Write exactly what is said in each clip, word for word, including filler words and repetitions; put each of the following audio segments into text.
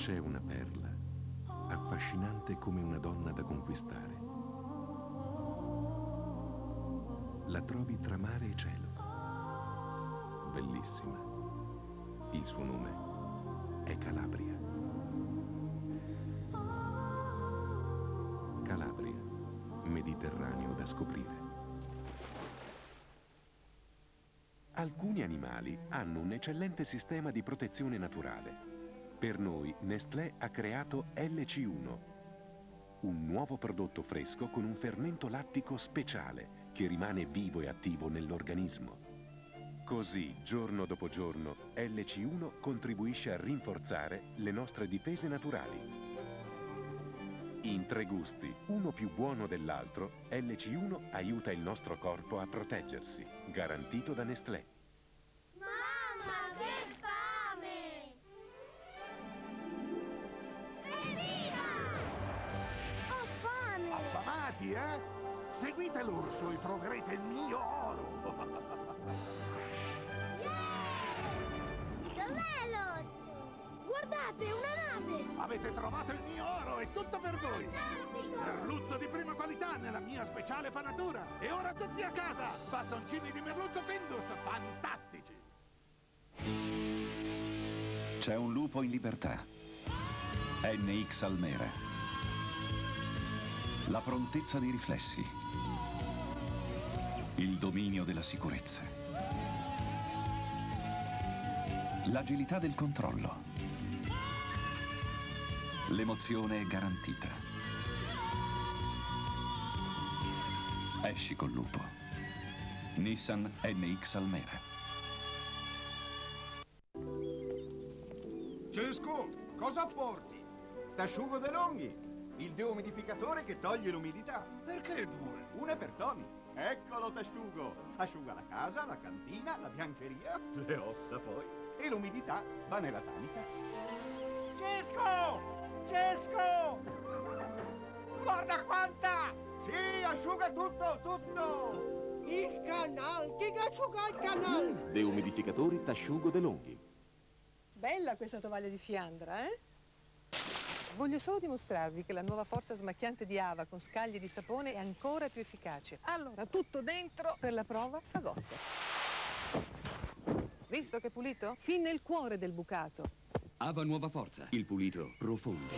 C'è una perla, affascinante come una donna da conquistare. La trovi tra mare e cielo. Bellissima. Il suo nome è Calabria. Calabria, Mediterraneo da scoprire. Alcuni animali hanno un eccellente sistema di protezione naturale. Per noi Nestlé ha creato L C uno, un nuovo prodotto fresco con un fermento lattico speciale che rimane vivo e attivo nell'organismo. Così, giorno dopo giorno, L C uno contribuisce a rinforzare le nostre difese naturali. In tre gusti, uno più buono dell'altro, L C uno aiuta il nostro corpo a proteggersi. Garantito da Nestlé. Mamma, che fame! Evviva! Ho fame! Affamati, eh? Seguite l'orso e troverete il mio oro. Yeah! Dov'è l'orso? Guardate, una nave! Avete trovato il mio oro, è tutto per voi. Fantastico! Merluzzo di prima qualità nella mia speciale panatura. E ora tutti a casa! Bastoncini di merluzzo Findus, fantastici! C'è un lupo in libertà. N X Almera. La prontezza dei riflessi. Il dominio della sicurezza. L'agilità del controllo. L'emozione è garantita. Esci col lupo. Nissan N X Almera. Cesco, cosa porti? T'asciugo De Longhi, il deumidificatore che toglie l'umidità. Perché due? Una per Tony. Eccolo t'asciugo. Asciuga la casa, la cantina, la biancheria, le ossa poi. E l'umidità va nella tanica. Cesco! Cesco! Guarda quanta! Sì, asciuga tutto, tutto! Il canal, chi asciuga il canal? Deumidificatori T'asciugo De Longhi. Bella questa tovaglia di Fiandra, eh? Voglio solo dimostrarvi che la nuova forza smacchiante di Ava con scaglie di sapone è ancora più efficace. Allora, tutto dentro per la prova fagotto. Visto che è pulito? Fin nel cuore del bucato. Ava Nuova Forza, il pulito profondo.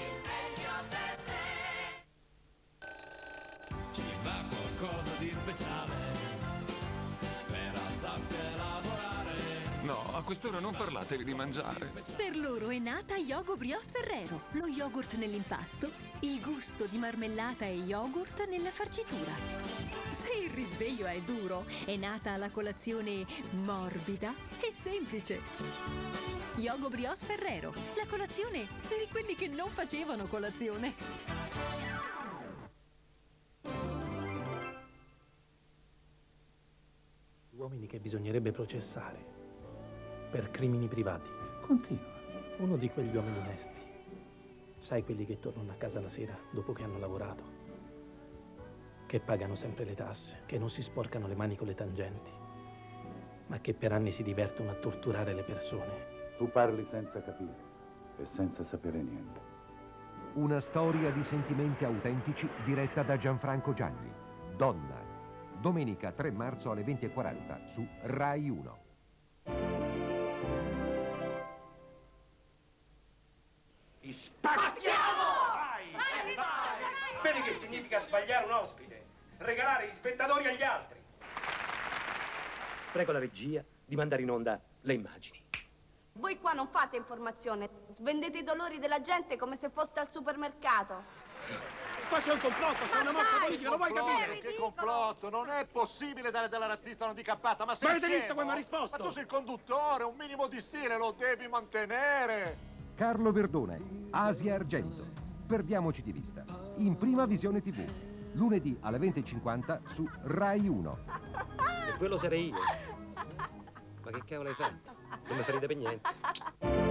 Ci va qualcosa di speciale per alzarsi e lavorare. No, a quest'ora non parlatevi di mangiare. Per loro è nata Yogo Brioche Ferrero, lo yogurt nell'impasto, il gusto di marmellata e yogurt nella farcitura. Se il risveglio è duro, è nata la colazione morbida e semplice. Yogo Brioche Ferrero, la colazione di quelli che non facevano colazione. Uomini che bisognerebbe processare per crimini privati. Continua. Uno di quegli uomini onesti. Sai, quelli che tornano a casa la sera dopo che hanno lavorato, che pagano sempre le tasse, che non si sporcano le mani con le tangenti, ma che per anni si divertono a torturare le persone. Tu parli senza capire e senza sapere niente. Una storia di sentimenti autentici diretta da Gianfranco Gianni. Donna. Domenica tre marzo alle venti e quaranta su Rai uno. Ti spacchiamo! Vai! Vai! Vai! Vedi che significa sbagliare un ospite? Regalare gli spettatori agli altri. Prego la regia di mandare in onda le immagini. Voi qua non fate informazione, svendete i dolori della gente come se foste al supermercato. Ma c'è un complotto, c'è una mossa politica, lo vuoi capire? Che complotto? Non è possibile dare della razzista non dicappata, ma sei Ma avete scemo? visto come mi ha risposto? Ma tu sei il conduttore, un minimo di stile lo devi mantenere. Carlo Verdone, Asia Argento. Perdiamoci di vista. In prima visione tivù. Lunedì alle venti e cinquanta su Rai uno. E quello sarei io. Ma che cavolo hai fatto? Non mi farete per niente.